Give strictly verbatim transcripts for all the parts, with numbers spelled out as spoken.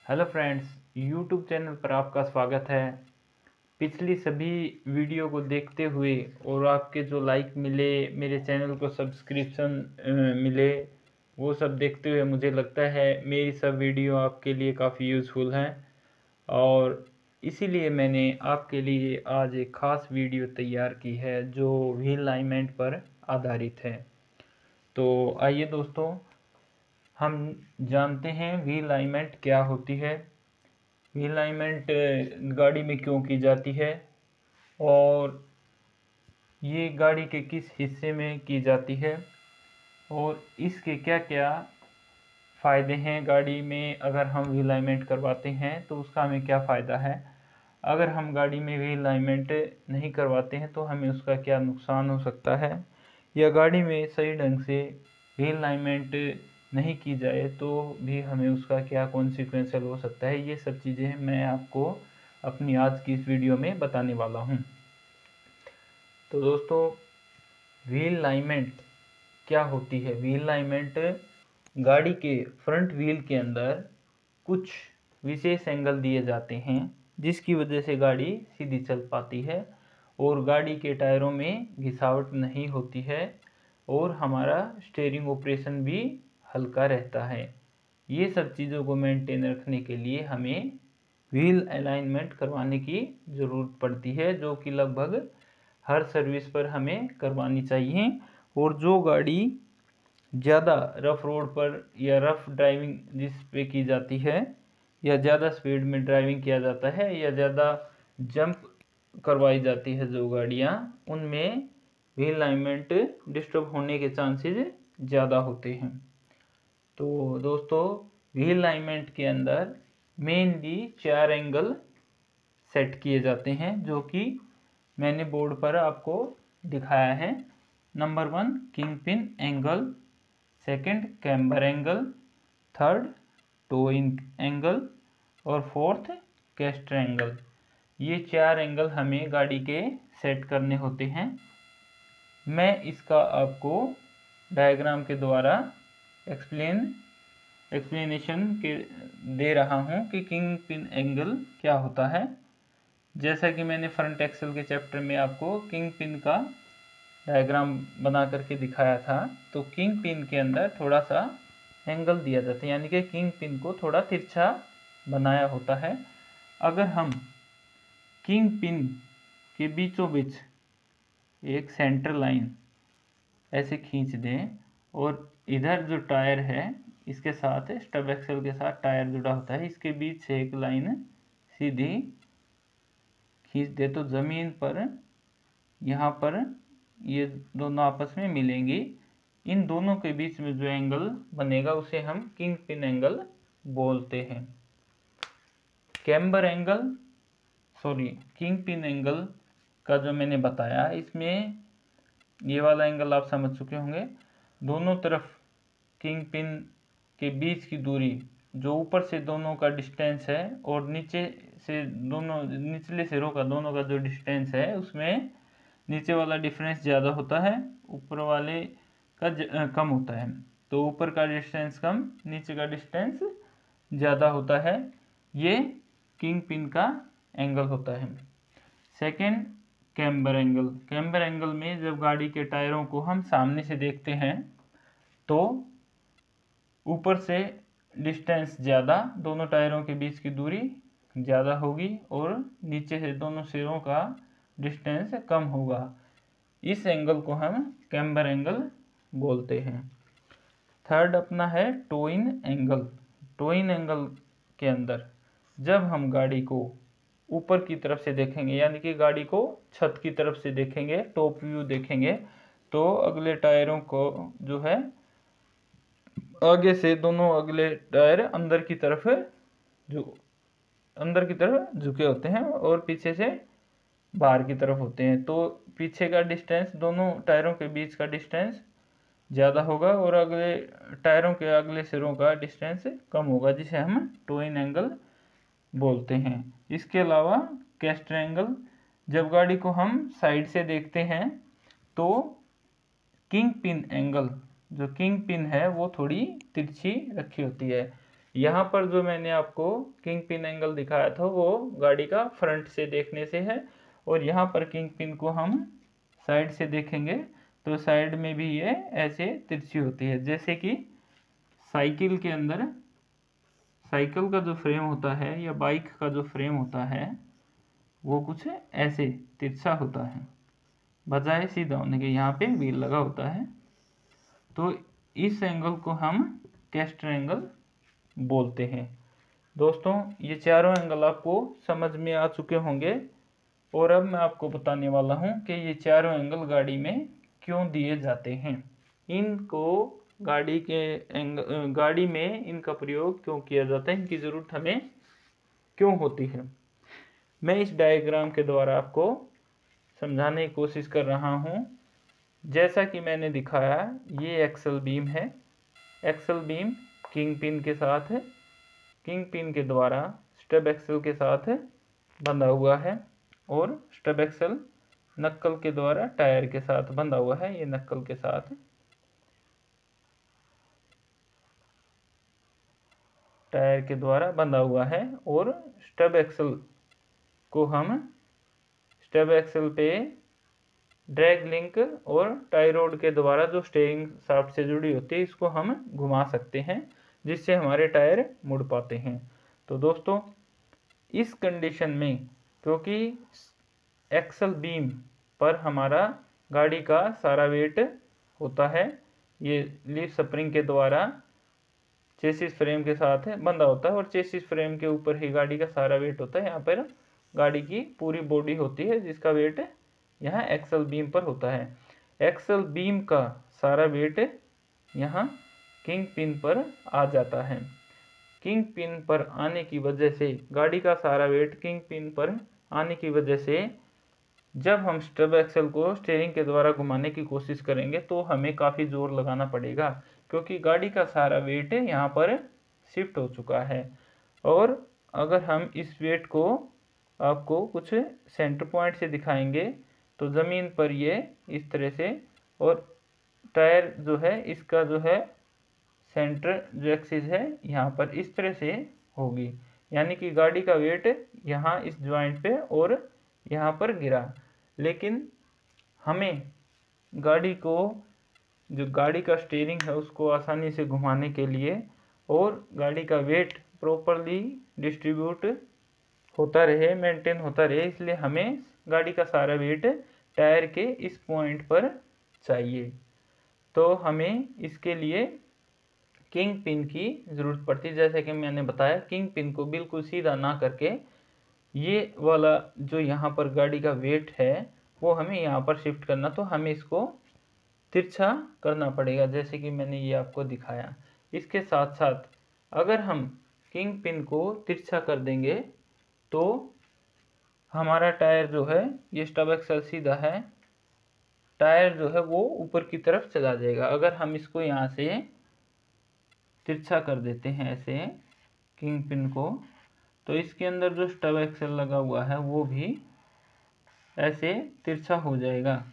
Hello friends, YouTube channel पर आपका स्वागत है। पिछली सभी वीडियो को देखते हुए और आपके जो लाइक मिले, मेरे चैनल को सब्सक्रिप्शन मिले, वो सब देखते हुए मुझे लगता है मेरी सब वीडियो आपके लिए काफ़ी यूज़फुल हैं और इसीलिए मैंने आपके लिए आज एक ख़ास वीडियो तैयार की है जो व्हील अलाइनमेंट पर आधारित है। तो आइए दोस्तों, हम जानते हैं व्हील अलाइनमेंट क्या होती है, व्हील अलाइनमेंट गाड़ी में क्यों की जाती है और ये गाड़ी के किस हिस्से में की जाती है और इसके क्या क्या फ़ायदे हैं। गाड़ी में अगर हम व्हील अलाइनमेंट करवाते हैं तो उसका हमें क्या फ़ायदा है, अगर हम गाड़ी में व्हील अलाइनमेंट नहीं करवाते हैं तो हमें उसका क्या नुकसान हो सकता है, या गाड़ी में सही ढंग से व्हील अलाइनमेंट नहीं की जाए तो भी हमें उसका क्या कॉन्सिक्वेंशियल हो सकता है। ये सब चीज़ें मैं आपको अपनी आज की इस वीडियो में बताने वाला हूँ। तो दोस्तों, व्हील अलाइनमेंट क्या होती है। व्हील अलाइनमेंट गाड़ी के फ्रंट व्हील के अंदर कुछ विशेष एंगल दिए जाते हैं जिसकी वजह से गाड़ी सीधी चल पाती है और गाड़ी के टायरों में घिसावट नहीं होती है और हमारा स्टीयरिंग ऑपरेशन भी हल्का रहता है। ये सब चीज़ों को मेंटेन रखने के लिए हमें व्हील अलाइनमेंट करवाने की ज़रूरत पड़ती है, जो कि लगभग हर सर्विस पर हमें करवानी चाहिए। और जो गाड़ी ज़्यादा रफ़ रोड पर या रफ़ ड्राइविंग जिस पे की जाती है, या ज़्यादा स्पीड में ड्राइविंग किया जाता है, या ज़्यादा जंप करवाई जाती है जो गाड़ियाँ, उनमें व्हील अलाइनमेंट डिस्टर्ब होने के चांसेस ज़्यादा होते हैं। तो दोस्तों, व्हील अलाइनमेंट के अंदर मेनली चार एंगल सेट किए जाते हैं जो कि मैंने बोर्ड पर आपको दिखाया है। Number one king pin angle, second camber angle, third toe in angle और फोर्थ कैस्टर एंगल। ये चार एंगल हमें गाड़ी के सेट करने होते हैं। मैं इसका आपको डायग्राम के द्वारा एक्सप्लेन एक्सप्लेनेशन के दे रहा हूँ कि किंग पिन एंगल क्या होता है। जैसा कि मैंने फ्रंट एक्सल के चैप्टर में आपको किंग पिन का डायग्राम बना करके दिखाया था, तो किंग पिन के अंदर थोड़ा सा एंगल दिया जाता है, यानी कि किंग पिन को थोड़ा तिरछा बनाया होता है। अगर हम किंग पिन के बीचों बीच एक सेंटर लाइन ऐसे खींच दें और इधर जो टायर है इसके साथ स्टब एक्सल के साथ टायर जुड़ा होता है, इसके बीच से एक लाइन सीधी खींच दे तो ज़मीन पर यहाँ पर ये दोनों आपस में मिलेंगी। इन दोनों के बीच में जो एंगल बनेगा उसे हम किंग पिन एंगल बोलते हैं। Camber angle sorry king pin angle का जो मैंने बताया, इसमें ये वाला एंगल आप समझ चुके होंगे। दोनों तरफ किंग पिन के बीच की दूरी, जो ऊपर से दोनों का डिस्टेंस है और नीचे से दोनों निचले सिरों का दोनों का जो डिस्टेंस है, उसमें नीचे वाला डिफरेंस ज़्यादा होता है, ऊपर वाले का ज, कम होता है। तो ऊपर का डिस्टेंस कम, नीचे का डिस्टेंस ज़्यादा होता है। ये किंग पिन का एंगल होता है। Second camber angle. Camber angle में जब गाड़ी के टायरों को हम सामने से देखते हैं तो ऊपर से डिस्टेंस ज़्यादा, दोनों टायरों के बीच की दूरी ज़्यादा होगी और नीचे से दोनों सिरों का डिस्टेंस कम होगा। इस एंगल को हम कैम्बर एंगल बोलते हैं। थर्ड अपना है toe in angle. Toe in angle के अंदर जब हम गाड़ी को ऊपर की तरफ से देखेंगे, यानी कि गाड़ी को छत की तरफ से देखेंगे, टॉप व्यू देखेंगे, तो अगले टायरों को जो है आगे से दोनों अगले टायर अंदर की तरफ जो अंदर की तरफ झुके होते हैं और पीछे से बाहर की तरफ होते हैं। तो पीछे का डिस्टेंस, दोनों टायरों के बीच का डिस्टेंस ज़्यादा होगा और अगले टायरों के अगले सिरों का डिस्टेंस कम होगा, जिसे हम टो इन एंगल बोलते हैं। इसके अलावा कैस्टर एंगल, जब गाड़ी को हम साइड से देखते हैं तो किंग पिन एंगल, जो किंग पिन है वो थोड़ी तिरछी रखी होती है। यहाँ पर जो मैंने आपको किंग पिन एंगल दिखाया था वो गाड़ी का फ्रंट से देखने से है, और यहाँ पर किंग पिन को हम साइड से देखेंगे तो साइड में भी ये ऐसे तिरछी होती है। जैसे कि साइकिल के अंदर साइकिल का जो फ्रेम होता है या बाइक का जो फ्रेम होता है वो कुछ ऐसे तिरछा होता है, बजाय सीधा होने के यहाँ पे व्हील लगा होता है। तो इस एंगल को हम कैस्टर एंगल बोलते हैं। दोस्तों, ये चारों एंगल आपको समझ में आ चुके होंगे, और अब मैं आपको बताने वाला हूँ कि ये चारों एंगल गाड़ी में क्यों दिए जाते हैं। इनको गाड़ी के एंगल गाड़ी में इनका प्रयोग क्यों किया जाता है, इनकी ज़रूरत हमें क्यों होती है, मैं इस डायग्राम के द्वारा आपको समझाने की कोशिश कर रहा हूँ। जैसा कि मैंने दिखाया, ये एक्सल बीम है। एक्सल बीम किंग पिन के साथ किंग पिन के द्वारा स्टब एक्सल के साथ बंधा हुआ है, और स्टब एक्सल नक्कल के द्वारा टायर के साथ बंधा हुआ है। ये नक्कल के साथ टायर के द्वारा बंधा हुआ है, और स्टब एक्सल को हम स्टब एक्सल पे ड्रैग लिंक और टाई रोड के द्वारा जो स्टीयरिंग शाफ्ट से जुड़ी होती है इसको हम घुमा सकते हैं, जिससे हमारे टायर मुड़ पाते हैं। तो दोस्तों, इस कंडीशन में क्योंकि एक्सल बीम पर हमारा गाड़ी का सारा वेट होता है, ये लीफ स्प्रिंग के द्वारा चेसिस फ्रेम के साथ बंधा होता है, और चेसिस फ्रेम के ऊपर ही गाड़ी का सारा वेट होता है। यहाँ पर गाड़ी की पूरी बॉडी होती है जिसका वेट यहाँ एक्सल बीम पर होता है। एक्सल बीम का सारा वेट यहाँ किंग पिन पर आ जाता है। किंग पिन पर आने की वजह से गाड़ी का सारा वेट किंग पिन पर आने की वजह से जब हम स्टब एक्सल को स्टीयरिंग के द्वारा घुमाने की कोशिश करेंगे तो हमें काफ़ी जोर लगाना पड़ेगा, क्योंकि गाड़ी का सारा वेट यहाँ पर शिफ्ट हो चुका है। और अगर हम इस वेट को आपको कुछ सेंटर पॉइंट से दिखाएंगे तो ज़मीन पर ये इस तरह से, और टायर जो है इसका जो है सेंटर जो एक्सिस है यहाँ पर इस तरह से होगी, यानी कि गाड़ी का वेट यहाँ इस जॉइंट पे और यहाँ पर गिरा। लेकिन हमें गाड़ी को जो गाड़ी का स्टीयरिंग है उसको आसानी से घुमाने के लिए और गाड़ी का वेट प्रॉपरली डिस्ट्रीब्यूट होता रहे, मेंटेन होता रहे, इसलिए हमें गाड़ी का सारा वेट टायर के इस पॉइंट पर चाहिए। तो हमें इसके लिए किंग पिन की ज़रूरत पड़ती है। जैसे कि मैंने बताया, किंग पिन को बिल्कुल सीधा ना करके ये वाला जो यहाँ पर गाड़ी का वेट है वो हमें यहाँ पर शिफ्ट करना, तो हमें इसको तिरछा करना पड़ेगा, जैसे कि मैंने ये आपको दिखाया। इसके साथ साथ अगर हम किंग पिन को तिरछा कर देंगे तो हमारा टायर जो है, ये स्टब एक्सल सीधा है, टायर जो है वो ऊपर की तरफ चला जाएगा। अगर हम इसको यहाँ से तिरछा कर देते हैं ऐसे किंग पिन को, तो इसके अंदर जो स्टब एक्सल लगा हुआ है वो भी ऐसे तिरछा हो जाएगा,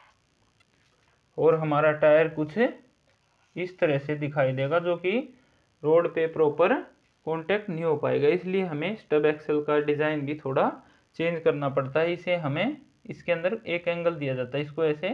और हमारा टायर कुछ इस तरह से दिखाई देगा, जो कि रोड पे प्रॉपर कांटेक्ट नहीं हो पाएगा। इसलिए हमें स्टब एक्सल का डिज़ाइन भी थोड़ा चेंज करना पड़ता है। इसे हमें इसके अंदर एक एंगल दिया जाता है, इसको ऐसे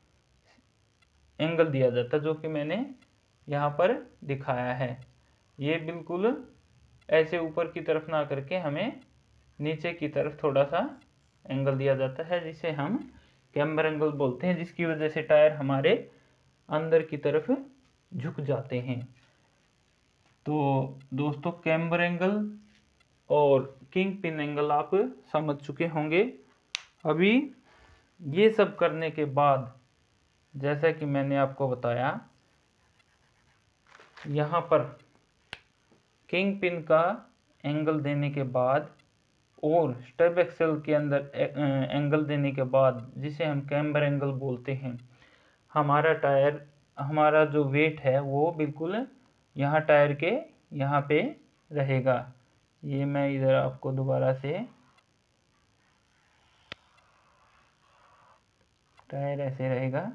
एंगल दिया जाता है जो कि मैंने यहाँ पर दिखाया है। ये बिल्कुल ऐसे ऊपर की तरफ ना करके हमें नीचे की तरफ थोड़ा सा एंगल दिया जाता है, जिसे हम कैम्बर एंगल बोलते हैं, जिसकी वजह से टायर हमारे अंदर की तरफ झुक जाते हैं। तो दोस्तों, कैम्बर एंगल और किंग पिन एंगल आप समझ चुके होंगे। अभी ये सब करने के बाद, जैसा कि मैंने आपको बताया, यहाँ पर किंग पिन का एंगल देने के बाद और स्टब एक्सल के अंदर एंगल देने के बाद, जिसे हम कैम्बर एंगल बोलते हैं, हमारा टायर हमारा जो वेट है वो बिल्कुल यहाँ टायर के यहाँ पे रहेगा। ये मैं इधर आपको दोबारा से टायर ऐसे रहेगा,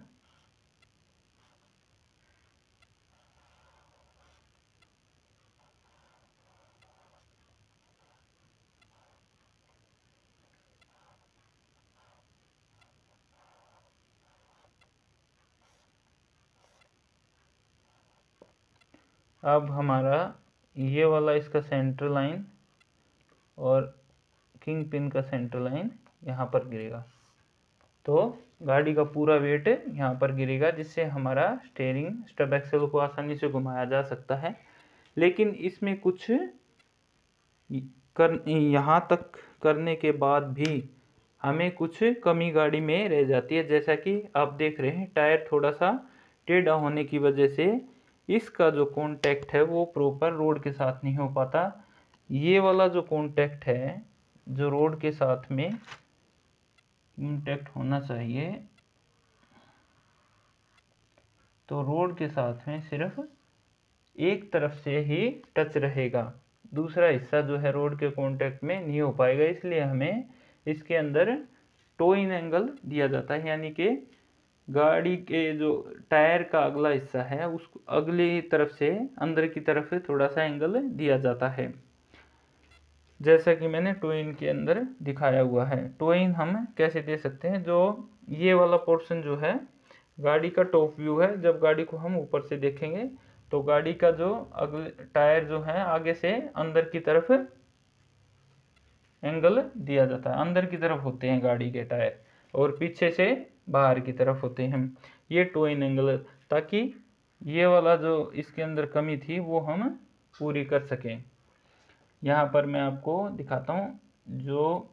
अब हमारा ये वाला इसका सेंटर लाइन और किंग पिन का सेंटर लाइन यहाँ पर गिरेगा, तो गाड़ी का पूरा वेट यहाँ पर गिरेगा, जिससे हमारा स्टीयरिंग स्टेप एक्सेल को आसानी से घुमाया जा सकता है। लेकिन इसमें कुछ कर यहाँ तक करने के बाद भी हमें कुछ कमी गाड़ी में रह जाती है। जैसा कि आप देख रहे हैं, टायर थोड़ा सा टेढ़ा होने की वजह से इसका जो कॉन्टैक्ट है वो प्रॉपर रोड के साथ नहीं हो पाता। ये वाला जो कॉन्टैक्ट है जो रोड के साथ में कॉन्टैक्ट होना चाहिए, तो रोड के साथ में सिर्फ एक तरफ से ही टच रहेगा, दूसरा हिस्सा जो है रोड के कॉन्टैक्ट में नहीं हो पाएगा। इसलिए हमें इसके अंदर टो इन एंगल दिया जाता है, यानी कि गाड़ी के जो टायर का अगला हिस्सा है उस अगली तरफ से अंदर की तरफ से थोड़ा सा एंगल दिया जाता है, जैसा कि मैंने टो इन के अंदर दिखाया हुआ है। टो इन हम कैसे दे सकते हैं, जो ये वाला पोर्शन जो है गाड़ी का टॉप व्यू है। जब गाड़ी को हम ऊपर से देखेंगे तो गाड़ी का जो अगले टायर जो है आगे से अंदर की तरफ एंगल दिया जाता है, अंदर की तरफ होते हैं गाड़ी के टायर और पीछे से बाहर की तरफ होते हैं ये टो इन एंगल, ताकि ये वाला जो इसके अंदर कमी थी वो हम पूरी कर सकें। यहाँ पर मैं आपको दिखाता हूँ, जो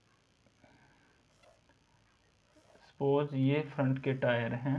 सपोज ये फ्रंट के टायर हैं,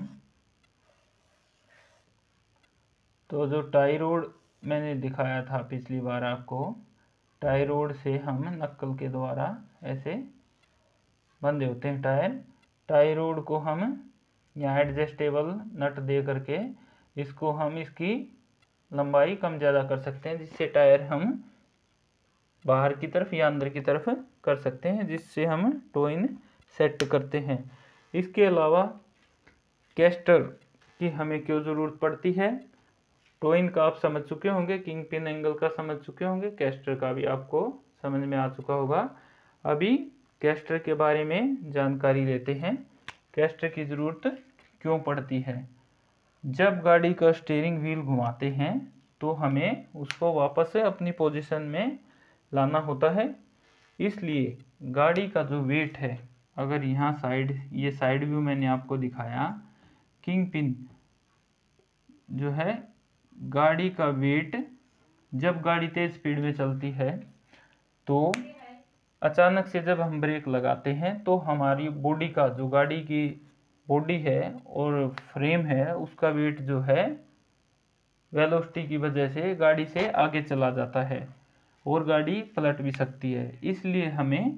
तो जो टाई रोड मैंने दिखाया था पिछली बार आपको, टाई रोड से हम नक्कल के द्वारा ऐसे बंधे होते हैं टायर। टाई रोड को हम यहाँ एडजस्टेबल नट दे करके इसको हम इसकी लंबाई कम ज़्यादा कर सकते हैं, जिससे टायर हम बाहर की तरफ या अंदर की तरफ कर सकते हैं, जिससे हम टो इन सेट करते हैं। इसके अलावा कैस्टर की हमें क्यों ज़रूरत पड़ती है, टो इन का आप समझ चुके होंगे, किंग पिन एंगल का समझ चुके होंगे, कैस्टर का भी आपको समझ में आ चुका होगा। अभी कैस्टर के बारे में जानकारी लेते हैं, कैस्टर की ज़रूरत क्यों पड़ती है। जब गाड़ी का स्टीयरिंग व्हील घुमाते हैं तो हमें उसको वापस अपनी पोजीशन में लाना होता है, इसलिए गाड़ी का जो वेट है, अगर यहाँ साइड ये साइड व्यू मैंने आपको दिखाया, किंग पिन जो है गाड़ी का वेट जब गाड़ी तेज स्पीड में चलती है तो अचानक से जब हम ब्रेक लगाते हैं तो हमारी बॉडी का जो गाड़ी की बॉडी है और फ्रेम है उसका वेट जो है वेलोसिटी की वजह से गाड़ी से आगे चला जाता है और गाड़ी पलट भी सकती है। इसलिए हमें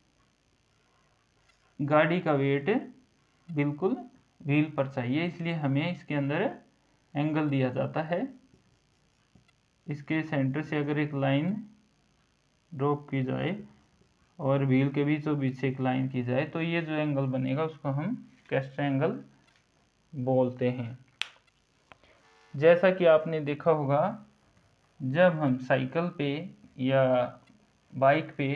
गाड़ी का वेट बिल्कुल व्हील पर चाहिए, इसलिए हमें इसके अंदर एंगल दिया जाता है। इसके सेंटर से अगर एक लाइन ड्रॉप की जाए और व्हील के बीचों बीच से एक लाइन की जाए तो ये जो एंगल बनेगा उसको हम कैस्टर एंगल बोलते हैं। जैसा कि आपने देखा होगा, जब हम साइकिल पे या बाइक पे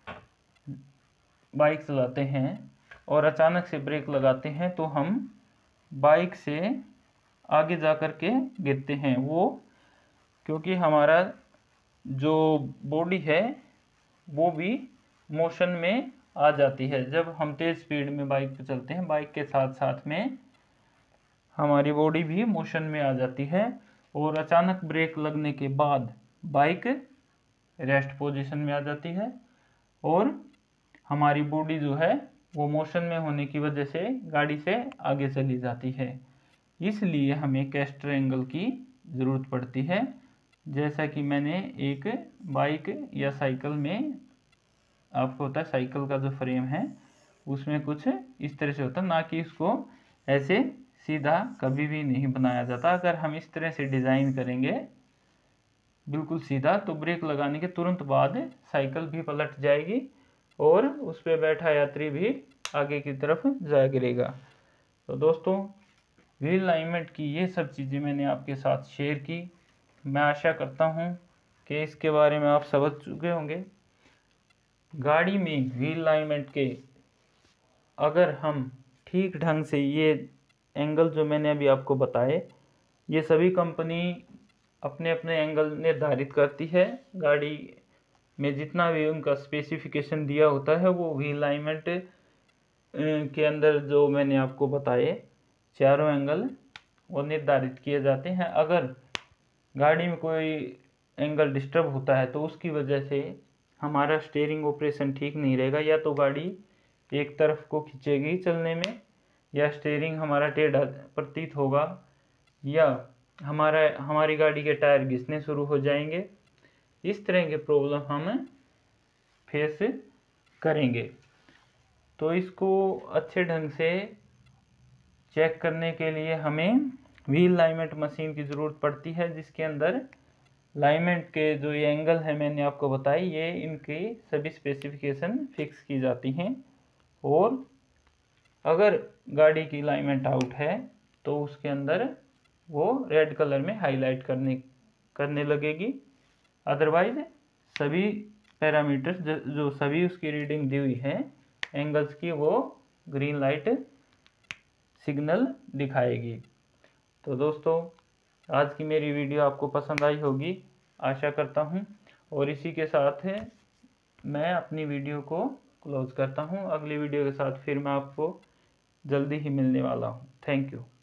बाइक चलाते हैं और अचानक से ब्रेक लगाते हैं तो हम बाइक से आगे जा कर के गिरते हैं, वो क्योंकि हमारा जो बॉडी है वो भी मोशन में आ जाती है। जब हम तेज़ स्पीड में बाइक पे चलते हैं, बाइक के साथ साथ में हमारी बॉडी भी मोशन में आ जाती है और अचानक ब्रेक लगने के बाद बाइक रेस्ट पोजीशन में आ जाती है और हमारी बॉडी जो है वो मोशन में होने की वजह से गाड़ी से आगे चली जाती है। इसलिए हमें कैस्टर एंगल की ज़रूरत पड़ती है। जैसा कि मैंने एक बाइक या साइकिल में आपको होता है, साइकिल का जो फ्रेम है उसमें कुछ इस तरह से होता है, ना कि इसको ऐसे सीधा कभी भी नहीं बनाया जाता। अगर हम इस तरह से डिज़ाइन करेंगे बिल्कुल सीधा तो ब्रेक लगाने के तुरंत बाद साइकिल भी पलट जाएगी और उस पर बैठा यात्री भी आगे की तरफ जा गिरेगा। तो दोस्तों, व्हील अलाइनमेंट की ये सब चीज़ें मैंने आपके साथ शेयर की। मैं आशा करता हूँ कि इसके बारे में आप समझ चुके होंगे। गाड़ी में व्हील अलाइनमेंट के अगर हम ठीक ढंग से ये एंगल जो मैंने अभी आपको बताए, ये सभी कंपनी अपने अपने एंगल निर्धारित करती है। गाड़ी में जितना भी उनका स्पेसिफिकेशन दिया होता है वो व्हील अलाइनमेंट के अंदर जो मैंने आपको बताए चारों एंगल वो निर्धारित किए जाते हैं। अगर गाड़ी में कोई एंगल डिस्टर्ब होता है तो उसकी वजह से हमारा स्टीयरिंग ऑपरेशन ठीक नहीं रहेगा, या तो गाड़ी एक तरफ को खींचेगी चलने में, या स्टीयरिंग हमारा टेढ़ा प्रतीत होगा, या हमारा हमारी गाड़ी के टायर घिसने शुरू हो जाएंगे। इस तरह के प्रॉब्लम हम फेस करेंगे। तो इसको अच्छे ढंग से चेक करने के लिए हमें व्हील अलाइनमेंट मशीन की ज़रूरत पड़ती है, जिसके अंदर अलाइनमेंट के जो ये एंगल है मैंने आपको बताई, ये इनकी सभी स्पेसिफिकेशन फिक्स की जाती हैं। और अगर गाड़ी की अलाइनमेंट आउट है तो उसके अंदर वो रेड कलर में हाईलाइट करने करने लगेगी। अदरवाइज सभी पैरामीटर्स जो सभी उसकी रीडिंग दी हुई है एंगल्स की, वो ग्रीन लाइट सिग्नल दिखाएगी। तो दोस्तों, आज की मेरी वीडियो आपको पसंद आई होगी आशा करता हूँ, और इसी के साथ मैं अपनी वीडियो को क्लोज करता हूँ। अगली वीडियो के साथ फिर मैं आपको जल्दी ही मिलने वाला हूँ। Thank you.